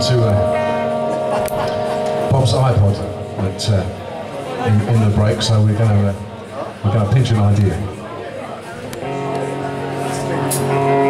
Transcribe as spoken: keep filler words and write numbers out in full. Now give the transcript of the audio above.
to uh, Bob's iPod at, uh, in, in the break, so we're going to uh, we're going to pinch an idea.